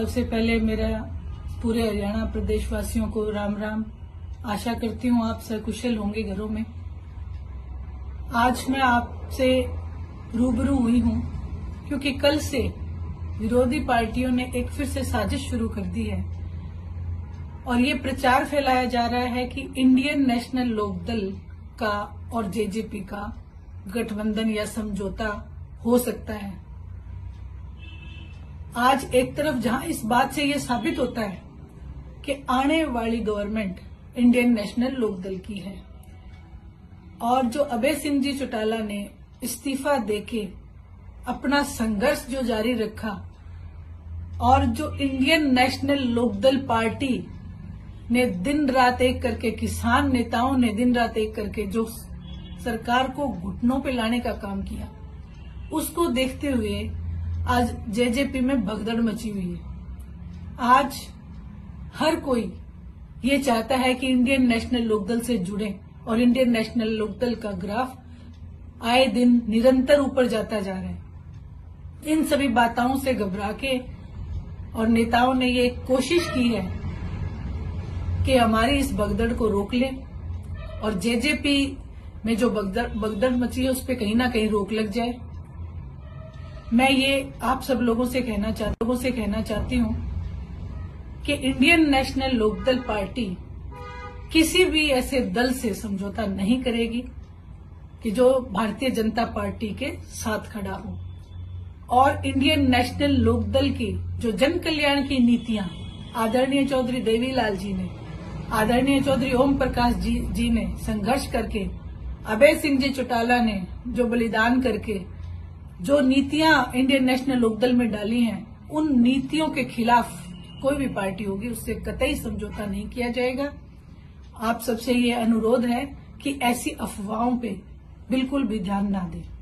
सबसे पहले मेरा पूरे हरियाणा प्रदेशवासियों को राम राम। आशा करती हूँ आप सकुशल होंगे घरों में। आज मैं आपसे रूबरू हुई हूँ क्योंकि कल से विरोधी पार्टियों ने एक फिर से साजिश शुरू कर दी है और ये प्रचार फैलाया जा रहा है कि इंडियन नेशनल लोकदल का और जेजेपी का गठबंधन या समझौता हो सकता है। आज एक तरफ जहां इस बात से ये साबित होता है कि आने वाली गवर्नमेंट इंडियन नेशनल लोकदल की है और जो अभय सिंह जी चौटाला ने इस्तीफा देके अपना संघर्ष जो जारी रखा और जो इंडियन नेशनल लोकदल पार्टी ने दिन रात एक करके, किसान नेताओं ने दिन रात एक करके जो सरकार को घुटनों पे लाने का काम किया, उसको देखते हुए आज जेजेपी में भगदड़ मची हुई है। आज हर कोई ये चाहता है कि इंडियन नेशनल लोकदल से जुड़े और इंडियन नेशनल लोकदल का ग्राफ आए दिन निरंतर ऊपर जाता जा रहा है। इन सभी बातों से घबरा के और नेताओं ने ये कोशिश की है कि हमारी इस भगदड़ को रोक ले और जेजेपी में जो भगदड़ मची है उस पर कहीं ना कहीं रोक लग जाए। मैं ये आप सब लोगों से कहना चाहती हूँ कि इंडियन नेशनल लोकदल पार्टी किसी भी ऐसे दल से समझौता नहीं करेगी कि जो भारतीय जनता पार्टी के साथ खड़ा हो। और इंडियन नेशनल लोकदल की जो जन कल्याण की नीतियां आदरणीय चौधरी देवीलाल जी ने, आदरणीय चौधरी ओम प्रकाश जी ने संघर्ष करके, अभय सिंह जी चौटाला ने जो बलिदान करके जो नीतियां इंडियन नेशनल लोकदल में डाली हैं, उन नीतियों के खिलाफ कोई भी पार्टी होगी उससे कतई समझौता नहीं किया जाएगा। आप सबसे ये अनुरोध है कि ऐसी अफवाहों पे बिल्कुल भी ध्यान ना दें।